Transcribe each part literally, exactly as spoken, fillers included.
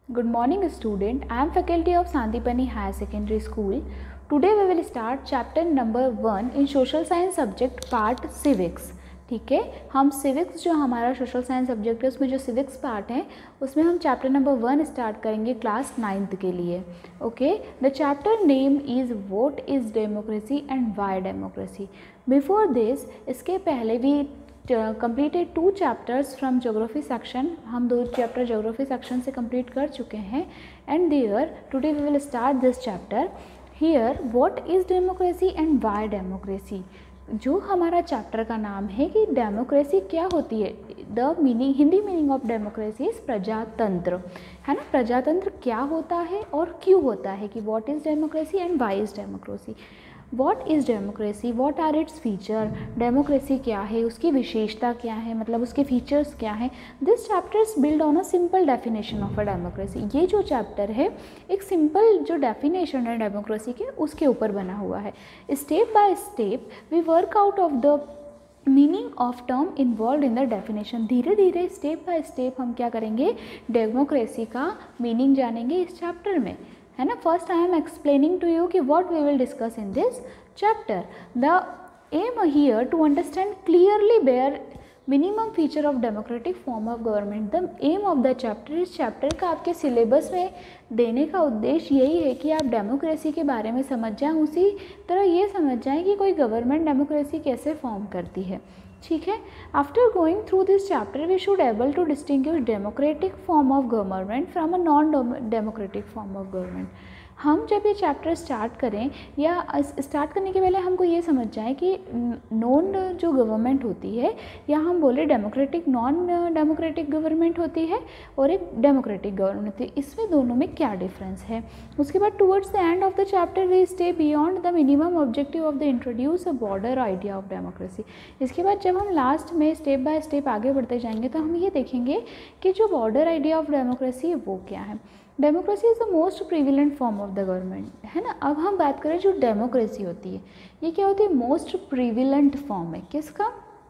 Good morning student. I am faculty of Sandipani Higher Secondary School. Today we will start chapter number one in social science subject part civics. ठीक है, हम civics जो हमारा social science subject है उसमें जो civics part है उसमें हम chapter number one start करेंगे class ninth के लिए. Okay, the chapter name is what is democracy and why democracy. Before this, इसके पहले भी completed two chapters from geography section. हम दो chapter geography section से complete कर चुके हैं and there today we will start this chapter. Here what is democracy and why democracy. जो हमारा चैप्टर का नाम है कि डेमोक्रेसी क्या होती है. The meaning Hindi meaning of democracy is प्रजातंत्र, है ना. प्रजातंत्र क्या होता है और क्यों होता है, कि what is democracy and why is democracy. What is democracy, what are its feature. Democracy क्या है, उसकी विशेषता क्या है, मतलब उसके फीचर्स क्या हैं. This chapter is build on a simple definition of a democracy. ये जो चैप्टर है एक सिंपल जो डेफिनेशन है डेमोक्रेसी के उसके ऊपर बना हुआ है. Step by step we work out of the meaning of term involve in the definition. धीरे धीरे स्टेप बाय स्टेप हम क्या करेंगे, डेमोक्रेसी का मीनिंग जानेंगे इस चैप्टर में, है ना. First I am explaining to you कि what we will discuss in this chapter. The aim here to understand clearly bare minimum feature of democratic form of government. The aim of the chapter, इस chapter का आपके syllabus में देने का उद्देश्य यही है कि आप डेमोक्रेसी के बारे में समझ जाएं, उसी तरह ये समझ जाएं कि कोई गवर्नमेंट डेमोक्रेसी कैसे फॉर्म करती है. ठीक है. After going through this chapter we should able to distinguish democratic form of government from a non democratic form of government. हम जब ये चैप्टर स्टार्ट करें या स्टार्ट करने के पहले हमको ये समझ जाए कि नॉन जो गवर्नमेंट होती है या हम बोले डेमोक्रेटिक नॉन डेमोक्रेटिक गवर्नमेंट होती है और एक डेमोक्रेटिक गवर्नमेंट होती है, इसमें दोनों में क्या डिफरेंस है. उसके बाद towards the end of the chapter we stay beyond the minimum objective of the introduce a broader idea of democracy. इसके बाद जब हम लास्ट में स्टेप बाय स्टेप आगे बढ़ते जाएंगे तो हम ये देखेंगे कि जो बॉर्डर आइडिया ऑफ डेमोक्रेसी है वो क्या है. Democracy is the most prevalent form of the government, है ना. अब हम बात करें जो डेमोक्रेसी होती है ये क्या होती है, मोस्ट प्रिविलेंट फॉर्म है किसका,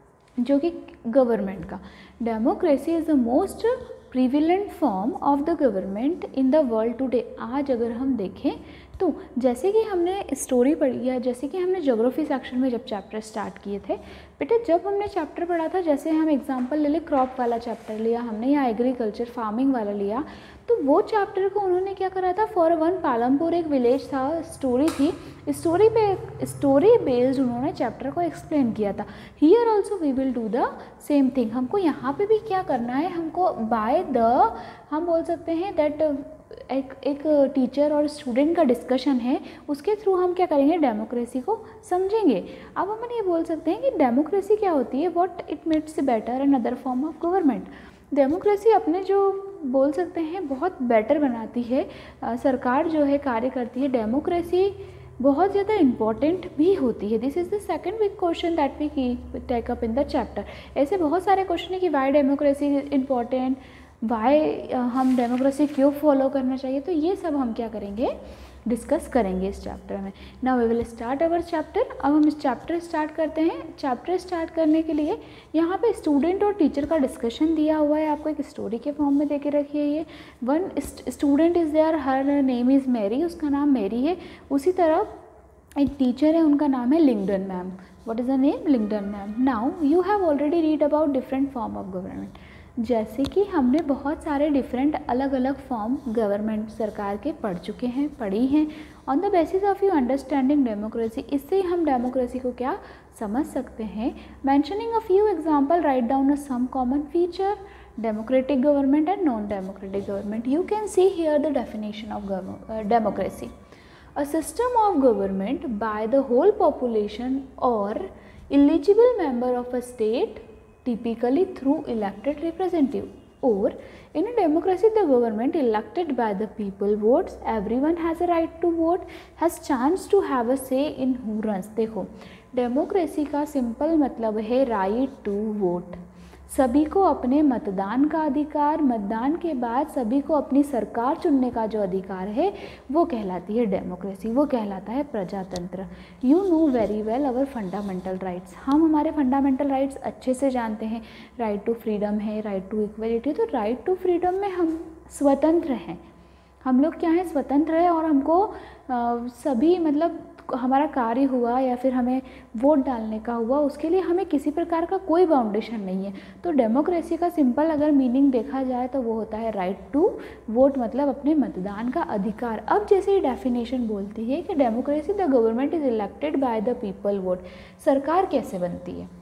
जो कि गवर्नमेंट का. Democracy is the most prevalent form of the government in the world today. आज अगर हम देखें तो जैसे कि हमने स्टोरी पढ़ी या जैसे कि हमने ज्योग्राफी सेक्शन में जब चैप्टर स्टार्ट किए थे बेटा, जब हमने चैप्टर पढ़ा था, जैसे हम एग्जांपल ले लें क्रॉप वाला चैप्टर लिया हमने या एग्रीकल्चर फार्मिंग वाला लिया, तो वो चैप्टर को उन्होंने क्या करा था, फॉर वन पालमपुर एक विलेज था, स्टोरी थी, स्टोरी पे स्टोरी बेस्ड उन्होंने चैप्टर को एक्सप्लेन किया था. Here also we will do the same thing. हमको यहाँ पे भी क्या करना है, हमको बाय द हम बोल सकते हैं दैट एक एक टीचर और स्टूडेंट का डिस्कशन है, उसके थ्रू हम क्या करेंगे, डेमोक्रेसी को समझेंगे. अब हम ये बोल सकते हैं कि डेमोक्रेसी क्या होती है, what it makes better and other form of government. Democracy अपने जो बोल सकते हैं बहुत बेटर बनाती है, आ, सरकार जो है कार्य करती है. डेमोक्रेसी बहुत ज़्यादा इम्पॉर्टेंट भी होती है. This is the second big question that we take up in the chapter. ऐसे बहुत सारे क्वेश्चन है कि why democracy is important, why हम डेमोक्रेसी क्यों फॉलो करना चाहिए, तो ये सब हम क्या करेंगे, डिस्कस करेंगे इस चैप्टर में. Now we will start our chapter. अब हम इस चैप्टर स्टार्ट करते हैं. चैप्टर स्टार्ट करने के लिए यहाँ पे स्टूडेंट और टीचर का डिस्कशन दिया हुआ है, आपको एक स्टोरी के फॉर्म में दे के रखी है. ये one student is there, her name is Mary, उसका नाम मैरी है. उसी तरह एक टीचर है, उनका नाम है Lyngdoh ma'am. What is the name, Lyngdoh ma'am. Now you have already read about different form of government. जैसे कि हमने बहुत सारे डिफरेंट अलग अलग फॉर्म गवर्नमेंट सरकार के पढ़ चुके हैं, पढ़ी हैं. On the basis of you understanding democracy, इससे हम डेमोक्रेसी को क्या समझ सकते हैं. Mentioning a few example, write down a some common feature, democratic government and non democratic government. You can see here the definition of democracy. A system of government by the whole population और eligible member of a state, typically through elected representative. Or in a democracy the government elected by the people votes, everyone has a right to vote, has chance to have a say in who runs. देखो democracy का simple मतलब है right to vote. सभी को अपने मतदान का अधिकार, मतदान के बाद सभी को अपनी सरकार चुनने का जो अधिकार है वो कहलाती है डेमोक्रेसी, वो कहलाता है प्रजातंत्र. You know very well our fundamental rights. हम हमारे फंडामेंटल राइट्स अच्छे से जानते हैं. राइट टू फ्रीडम है, राइट टू इक्वलिटी. तो राइट टू फ्रीडम में हम स्वतंत्र हैं, हम लोग क्या हैं, स्वतंत्र है, और हमको आ, सभी मतलब हमारा कार्य हुआ या फिर हमें वोट डालने का हुआ, उसके लिए हमें किसी प्रकार का कोई बाउंडेशन नहीं है। तो डेमोक्रेसी का सिंपल अगर मीनिंग देखा जाए तो वो होता है राइट टू वोट, मतलब अपने मतदान का अधिकार। अब जैसे डेफिनेशन बोलती है कि democracy the government is elected by the people vote. सरकार कैसे बनती है,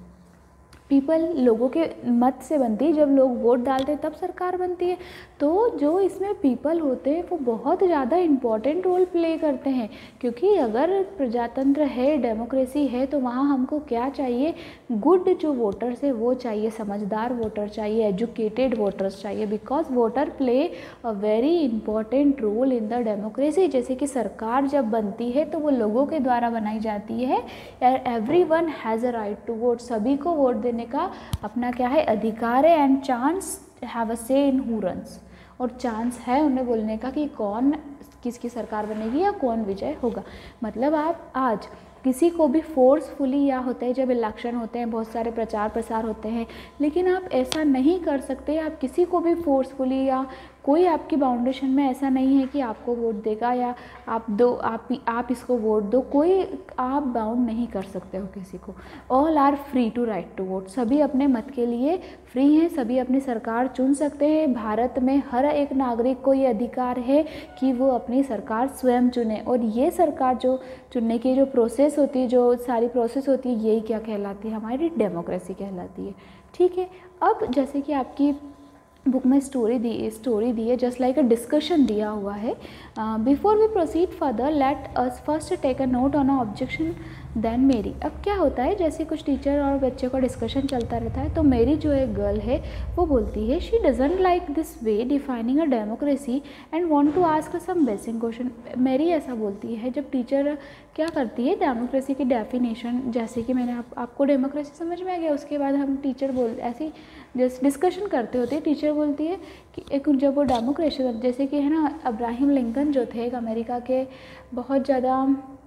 पीपल, लोगों के मत से बनती है, जब लोग वोट डालते हैं तब सरकार बनती है। तो जो इसमें पीपल होते हैं वो बहुत ज़्यादा इम्पॉर्टेंट रोल प्ले करते हैं, क्योंकि अगर प्रजातंत्र है, डेमोक्रेसी है, तो वहाँ हमको क्या चाहिए, गुड जो वोटर्स है वो चाहिए, समझदार वोटर चाहिए, एजुकेटेड वोटर्स चाहिए, because voter play a very important role in the democracy. जैसे कि सरकार जब बनती है तो वो लोगों के द्वारा बनाई जाती है, every one has a right to vote, सभी को वोट देने का अपना क्या है, अधिकार है, एंड चांस हैव अ से इन हू रन्स, और चांस है उन्हें बोलने का कि कौन किसकी सरकार बनेगी या कौन विजय होगा। मतलब आप आज किसी को भी फोर्सफुली, या होता है जब इलेक्शन होते हैं बहुत सारे प्रचार प्रसार होते हैं, लेकिन आप ऐसा नहीं कर सकते, आप किसी को भी फोर्सफुली, या कोई आपकी बाउंडेशन में ऐसा नहीं है कि आपको वोट देगा या आप दो आप आप इसको वोट दो, कोई आप बाउंड नहीं कर सकते हो किसी को। All are free to right to vote, सभी अपने मत के लिए फ्री हैं, सभी अपनी सरकार चुन सकते हैं। भारत में हर एक नागरिक को ये अधिकार है कि वो अपनी सरकार स्वयं चुने, और ये सरकार जो चुनने की जो प्रोसेस होती है, जो सारी प्रोसेस होती है, यही क्या कहलाती है, हमारी डेमोक्रेसी कहलाती है। ठीक है, अब जैसे कि आपकी बुक में स्टोरी दी स्टोरी दी है, जस्ट लाइक अ डिस्कशन दिया हुआ है। Before we proceed further let us first take a note on a objection then Mary. अब क्या होता है, जैसे कुछ टीचर और बच्चे का डिस्कशन चलता रहता है, तो मेरी जो एक गर्ल है वो बोलती है she doesn't like this way defining a democracy and want to ask some basic question. Mary ऐसा बोलती है, जब टीचर क्या करती है, डेमोक्रेसी की डेफिनेशन, जैसे कि मैंने आप, आपको डेमोक्रेसी समझ में आ गया, उसके बाद हम टीचर बोल ऐसे जैसे डिस्कशन करते होते हैं, टीचर बोलती है कि एक जब वो डेमोक्रेसी, जैसे कि है ना, अब्राहम लिंकन जो थे, एक अमेरिका के बहुत ज़्यादा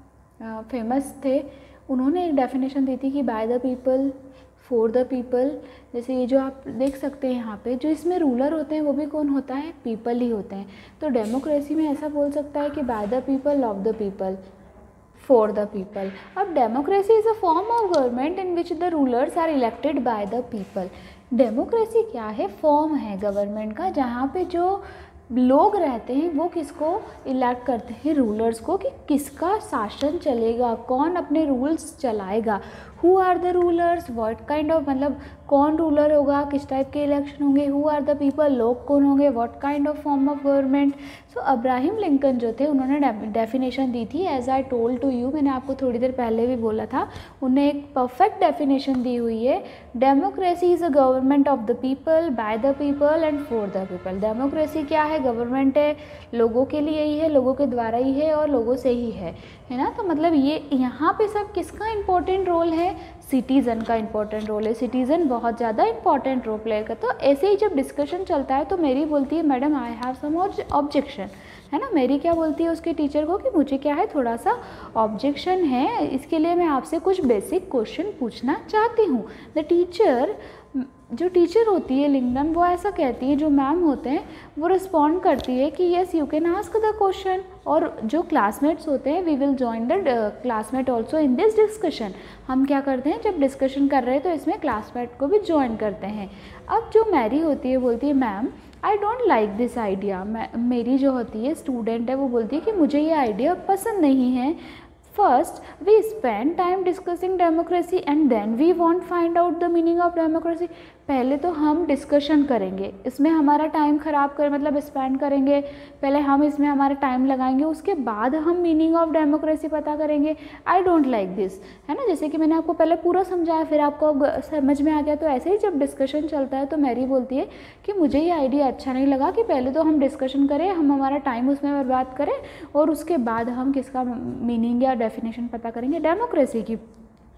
फेमस थे, उन्होंने एक डेफिनेशन दी थी कि by the people for the people. जैसे ये जो आप देख सकते हैं यहाँ पे, जो इसमें रूलर होते हैं वो भी कौन होता है, पीपल ही होते हैं। तो डेमोक्रेसी में ऐसा बोल सकता है कि by the people, of the people, for the people. अब democracy is a form of government in which the rulers are elected by the people. Democracy क्या है, फॉर्म है गवर्नमेंट का, जहाँ पे जो लोग रहते हैं वो किसको इलेक्ट करते हैं, रूलर्स को, कि किसका शासन चलेगा, कौन अपने रूल्स चलाएगा। Who are the rulers, what kind of, मतलब कौन रूलर होगा, किस टाइप के इलेक्शन होंगे, हु आर द पीपल, लोग कौन होंगे, what kind of form of government. So Abraham Lincoln जो थे, उन्होंने डेफिनेशन दी थी, as I told to you, मैंने आपको थोड़ी देर पहले भी बोला था, उन्हें एक परफेक्ट डेफिनेशन दी हुई है। Democracy is a government of the people, by the people and for the people. Democracy क्या है, गवर्नमेंट है, लोगों के लिए ही है, लोगों के द्वारा ही है और लोगों से ही है, है ना। तो मतलब ये यहाँ पे सब किसका इंपॉर्टेंट रोल है, सिटीज़न का इंपॉर्टेंट रोल है, सिटीज़न बहुत ज़्यादा इंपॉर्टेंट रोल प्ले करता है। तो ऐसे ही जब डिस्कशन चलता है तो मेरी बोलती है madam I have some objection, है ना। मेरी क्या बोलती है उसके टीचर को कि मुझे क्या है, थोड़ा सा ऑब्जेक्शन है, इसके लिए मैं आपसे कुछ बेसिक क्वेश्चन पूछना चाहती हूँ। द टीचर, जो टीचर होती है लिंगडन, वो ऐसा कहती है, जो मैम होते हैं वो रिस्पॉन्ड करती है कि yes you can ask the question, और जो क्लासमेट्स होते हैं we will join the classmate also in this discussion. हम क्या करते हैं, जब डिस्कशन कर रहे हैं तो इसमें क्लासमेट को भी ज्वाइन करते हैं। अब जो मैरी होती है बोलती है ma'am I don't like this idea. Mary जो होती है स्टूडेंट है, वो बोलती है कि मुझे ये आइडिया पसंद नहीं है। First, we spend time discussing democracy and then we won't find out the meaning of democracy. पहले तो हम डिस्कशन करेंगे, इसमें हमारा टाइम ख़राब कर मतलब स्पेंड करेंगे, पहले हम इसमें हमारा टाइम लगाएंगे, उसके बाद हम मीनिंग ऑफ डेमोक्रेसी पता करेंगे। आई डोंट लाइक दिस, है ना। जैसे कि मैंने आपको पहले पूरा समझाया, फिर आपको समझ में आ गया। तो ऐसे ही जब डिस्कशन चलता है तो मैरी बोलती है कि मुझे ये आइडिया अच्छा नहीं लगा कि पहले तो हम डिस्कशन करें, हम हमारा टाइम उसमें बर्बाद करें और उसके बाद हम किसका मीनिंग या डेफिनेशन पता करेंगे, डेमोक्रेसी की।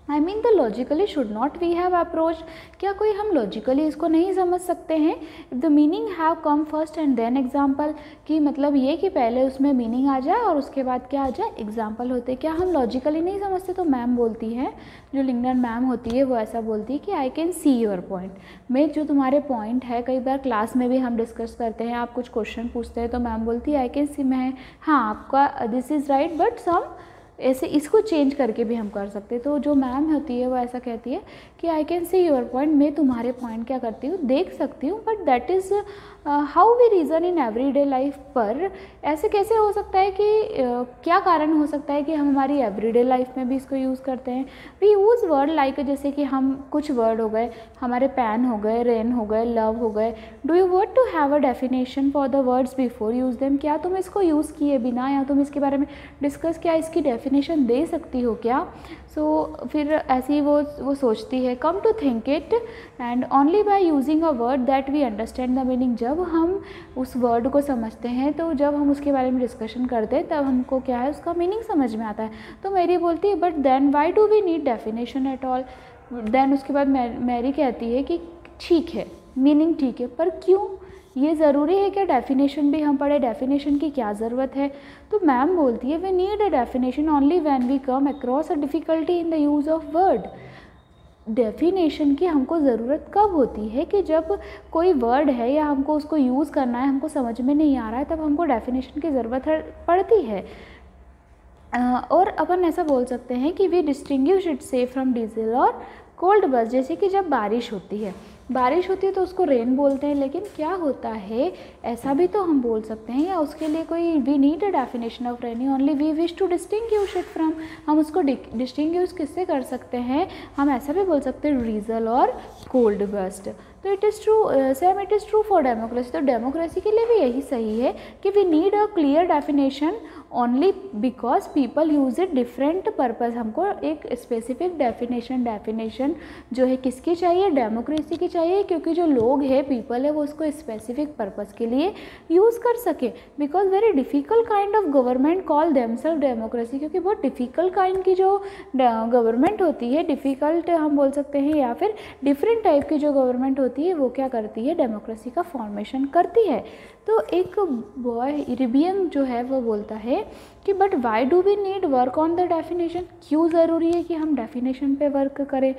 I mean the logically should not we have approach, क्या कोई हम लॉजिकली इसको नहीं समझ सकते हैं? If the meaning have come first and then example, कि मतलब ये कि पहले उसमें मीनिंग आ जाए और उसके बाद क्या आ जाए, एग्जाम्पल होते, क्या हम लॉजिकली नहीं समझते? तो मैम बोलती है, जो लिंगडन मैम होती है वो ऐसा बोलती है कि I can see your point, मैं जो तुम्हारे पॉइंट है, कई बार क्लास में भी हम डिस्कस करते हैं, आप कुछ क्वेश्चन पूछते हैं तो मैम बोलती है आई कैन सी, मैं हाँ आपका this is right but some ऐसे इसको चेंज करके भी हम कर सकते हैं। तो जो मैम होती है वो ऐसा कहती है कि I can see your point, मैं तुम्हारे पॉइंट क्या करती हूँ, देख सकती हूँ, but that is how we reason in everyday life. पर ऐसे कैसे हो सकता है कि uh, क्या कारण हो सकता है कि हम हमारी एवरीडे लाइफ में भी इसको यूज़ करते हैं। वी यूज़ वर्ड लाइक, जैसे कि हम कुछ वर्ड हो गए हमारे, पैन हो गए, रेन हो गए, लव हो गए, do you want to have a definition for the words before use them, क्या तुम इसको यूज़ किए बिना या तुम इसके बारे में डिस्कस, क्या इसकी डेफिनेशन दे सकती हो क्या? सो so, फिर ऐसी वो वो सोचती है, come to think it and only by using a word that we understand the meaning, जब हम उस वर्ड को समझते हैं, तो जब हम उसके बारे में डिस्कशन करते हैं तब हमको क्या है, उसका मीनिंग समझ में आता है। तो मैरी बोलती है, but then why do we need definition at all. Then उसके बाद मैरी कहती है कि ठीक है मीनिंग ठीक है, पर क्यों, ये ज़रूरी है क्या डेफिनेशन भी हम पढ़े, डेफिनेशन की क्या ज़रूरत है? तो मैम बोलती है, we need a definition only when we come across a difficulty in the use of word. Definition की हमको ज़रूरत कब होती है, कि जब कोई वर्ड है या हमको उसको यूज़ करना है, हमको समझ में नहीं आ रहा है, तब हमको डेफिनेशन की ज़रूरत पड़ती है। और अपन ऐसा बोल सकते हैं कि वी डिस्टिंग्विश इट से फ्रॉम डीजल और कोल्ड बस, जैसे कि जब बारिश होती है, बारिश होती है तो उसको रेन बोलते हैं, लेकिन क्या होता है ऐसा भी तो हम बोल सकते हैं, या उसके लिए कोई we need a definition of rainy only we wish to distinguish it from, हम उसको डिस्टिंग्विश किससे कर सकते हैं, हम ऐसा भी बोल सकते हैं रीजल और कोल्ड बस्ट। तो it is true same it is true for democracy, तो डेमोक्रेसी के लिए भी यही सही है कि we need a clear definition only because people use it different purpose, हमको एक स्पेसिफिक डेफिनेशन डेफिनेशन जो है किसकी चाहिए, डेमोक्रेसी की चाहिए, क्योंकि जो लोग हैं पीपल है वो उसको स्पेसिफिक पर्पज़ के लिए यूज़ कर सके। Because very difficult kind of government call themselves democracy, क्योंकि बहुत डिफ़िकल्ट काइंड की जो गवर्नमेंट होती है, डिफ़िकल्ट हम बोल सकते हैं, या फिर डिफरेंट टाइप की जो गवर्नमेंट होती है वो क्या करती है, डेमोक्रेसी का फॉर्मेशन करती है। तो एक बॉय इरिबियन जो है वो बोलता है कि but why do we need work on the definition, क्यों ज़रूरी है कि हम डेफिनेशन पे वर्क करें।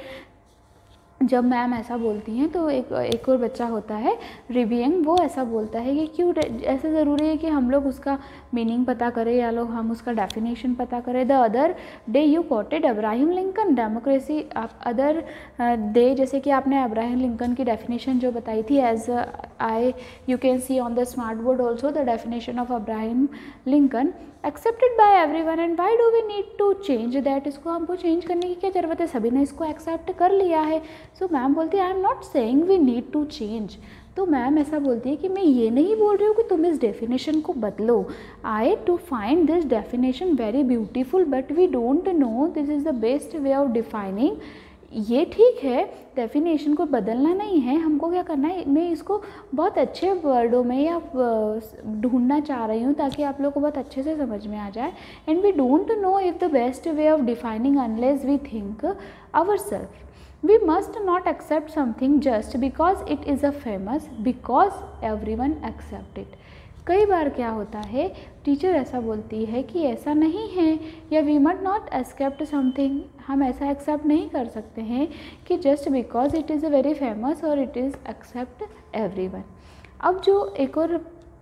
जब मैम ऐसा बोलती हैं तो एक एक और बच्चा होता है रिबियंग, वो ऐसा बोलता है कि क्यों ऐसा ज़रूरी है कि हम लोग उसका मीनिंग पता करें या लोग हम उसका डेफिनेशन पता करें। The other day you quoted Abraham Lincoln democracy, आप अदर डे जैसे कि आपने अब्राहम लिंकन की डेफिनेशन जो बताई थी, as I you can see on the smart board also the definition of Abraham Lincoln accepted by everyone and why do we need to change that, इसको हमको change करने की क्या ज़रूरत है, सभी ने इसको एक्सेप्ट कर लिया है। सो मैम बोलती है I am not saying we need to change, तो मैम ऐसा बोलती है कि मैं ये नहीं बोल रही हूँ कि तुम इस डेफिनेशन को बदलो, I to find this definition very beautiful but we don't know this is the best way of defining. ये ठीक है, डेफिनेशन को बदलना नहीं है, हमको क्या करना है, मैं इसको बहुत अच्छे वर्डों में या ढूंढना चाह रही हूँ ताकि आप लोग को बहुत अच्छे से समझ में आ जाए। And we don't know if the best way of defining unless we think our self. We must not accept something just because it is a famous because everyone accept it। कई बार क्या होता है, टीचर ऐसा बोलती है कि ऐसा नहीं है, या we must not accept something, हम ऐसा एक्सेप्ट नहीं कर सकते हैं कि just because it is a very famous और इट इज़ एक्सेप्ट एवरीवन। अब जो एक और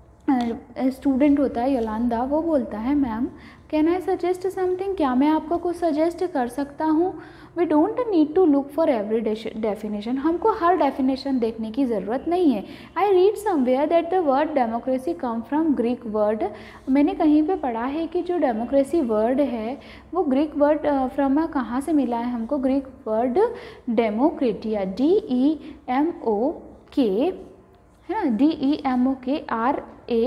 स्टूडेंट होता है योलांदा, वो बोलता है ma'am can I suggest something, क्या मैं आपको कुछ सजेस्ट कर सकता हूँ। We don't need to look for every definition, हमको हर डेफिनेशन देखने की ज़रूरत नहीं है। I read somewhere that the word democracy come from Greek word, मैंने कहीं पे पढ़ा है कि जो डेमोक्रेसी वर्ड है वो ग्रीक वर्ड फ्रॉम कहाँ से मिला है हमको, Greek word demokratia, D E M O K है ना, डी ई एम ओ के आर ए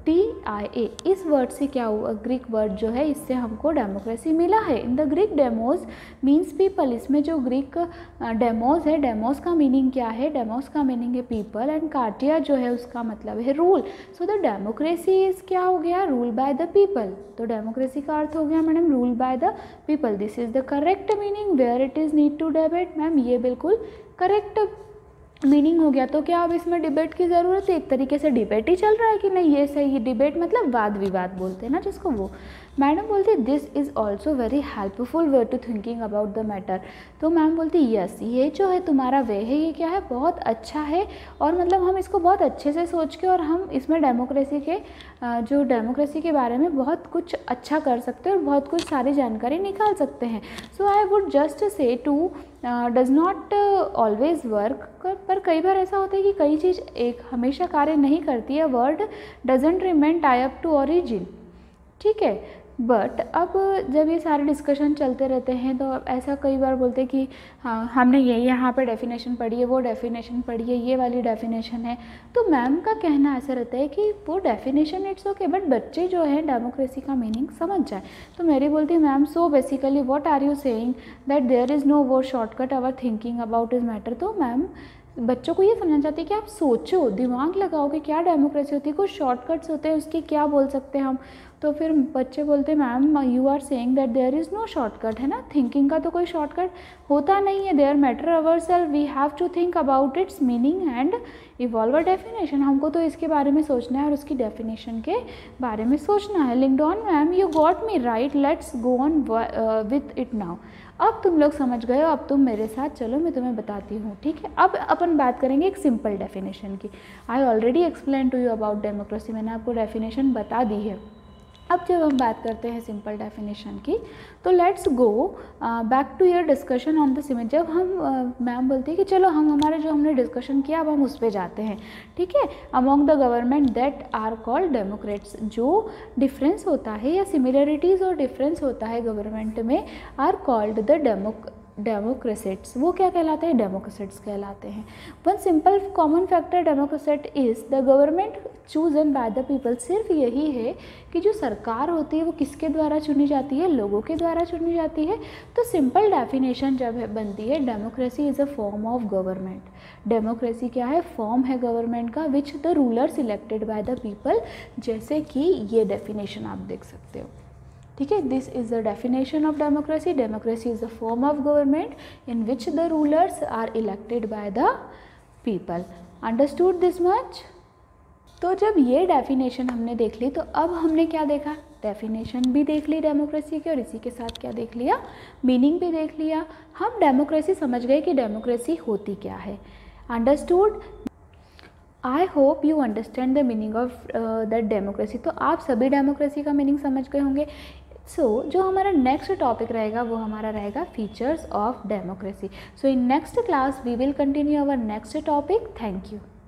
टी आई ए, इस वर्ड से क्या हुआ, ग्रीक वर्ड जो है इससे हमको डेमोक्रेसी मिला है। In the Greek demos means people, इसमें जो ग्रीक डेमोज है, डेमोज का मीनिंग क्या है, डेमोज का मीनिंग है पीपल, एंड कार्टिया जो है उसका मतलब है rule. So the democracy is क्या हो गया, रूल बाय द पीपल। तो डेमोक्रेसी का अर्थ हो गया madam rule by the people. This is the correct meaning where it is need to debate. Ma'am ये बिल्कुल करेक्ट मीनिंग हो गया। तो क्या अब इसमें डिबेट की ज़रूरत है, एक तरीके से डिबेट ही चल रहा है कि नहीं, ये सही है। डिबेट मतलब वाद विवाद बोलते हैं ना जिसको, वो मैडम बोलती this is also very helpful way to thinking about the matter. तो मैम बोलती यस, ये जो है तुम्हारा वे है, ये क्या है, बहुत अच्छा है, और मतलब हम इसको बहुत अच्छे से सोच के और हम इसमें डेमोक्रेसी के जो डेमोक्रेसी के बारे में बहुत कुछ अच्छा कर सकते हैं और बहुत कुछ सारी जानकारी निकाल सकते हैं। So I would just say to does not always work, पर कई बार ऐसा होता है कि कई चीज़ एक हमेशा कार्य नहीं करती है। Word doesn't remain tie up to origin, ठीक है। बट अब जब ये सारे डिस्कशन चलते रहते हैं तो ऐसा कई बार बोलते हैं कि हाँ हमने ये यहाँ पे डेफिनेशन पढ़ी है, वो डेफिनेशन पढ़ी है, ये वाली डेफिनेशन है। तो मैम का कहना ऐसा रहता है कि वो डेफिनेशन इट्स ओके, बट बच्चे जो है डेमोक्रेसी का मीनिंग समझ जाए। तो मेरी बोलती है ma'am so basically what are you saying that there is no वो shortcut our thinking about is matter. तो मैम बच्चों को ये समझना चाहती है कि आप सोचो, दिमाग लगाओ कि क्या डेमोक्रेसी होती है, कुछ शॉर्टकट्स होते हैं उसके, क्या बोल सकते हैं हम। तो फिर बच्चे बोलते हैं ma'am you are saying that there is no shortcut, है ना, थिंकिंग का तो कोई शॉर्टकट होता नहीं है। There matter our self, we have to think about its meaning and evolve a definition. हमको तो इसके बारे में सोचना है और उसकी डेफिनेशन के बारे में सोचना है। Lyngdoh ma'am you got me right, let's go on with it now. अब तुम लोग समझ गए हो, अब तुम मेरे साथ चलो, मैं तुम्हें बताती हूँ, ठीक है। अब अपन बात करेंगे एक सिंपल डेफिनेशन की। I already explain to you about democracy, मैंने आपको डेफिनेशन बता दी है। अब जब हम बात करते हैं सिंपल डेफिनेशन की, तो let's go back to your discussion on the similar. जब हम मैम uh, बोलती है कि चलो हम हमारे जो हमने डिस्कशन किया अब हम उस पर जाते हैं, ठीक है। Among the government that are called democrats, जो डिफरेंस होता है या सिमिलरिटीज़ और डिफरेंस होता है गवर्नमेंट में, are called the democ democrats, वो क्या कहलाते हैं, डेमोक्रेट्स कहलाते हैं। One simple common factor democrat is the government chosen by the people. सिर्फ यही है कि जो सरकार होती है वो किसके द्वारा चुनी जाती है, लोगों के द्वारा चुनी जाती है। तो सिंपल डेफिनेशन जब है बनती है, democracy is a form of government. Democracy क्या है, फॉर्म है गवर्नमेंट का, which the ruler selected by the people, जैसे कि ये डेफिनेशन आप देख सकते हो, ठीक है। This is the definition of democracy. Democracy is the form of government in which the rulers are elected by the people. Understood this much. तो जब ये डेफिनेशन हमने देख ली, तो अब हमने क्या देखा, डेफिनेशन भी देख ली डेमोक्रेसी की, और इसी के साथ क्या देख लिया, मीनिंग भी देख लिया। हम डेमोक्रेसी समझ गए कि डेमोक्रेसी होती क्या है। Understood. I hope you understand the meaning of that democracy. तो आप सभी डेमोक्रेसी का मीनिंग समझ गए होंगे। सो so, जो हमारा नेक्स्ट टॉपिक रहेगा वो हमारा रहेगा features of democracy. So in next class we will continue our next topic. Thank you.